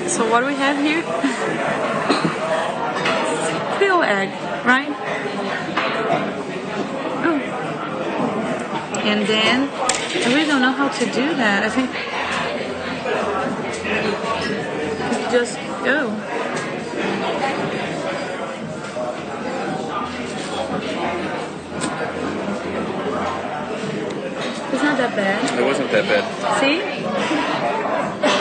So what do we have here? Steel egg, right? Oh. And then, I really don't know how to do that. I think you just go. It's not that bad. It wasn't that bad. See?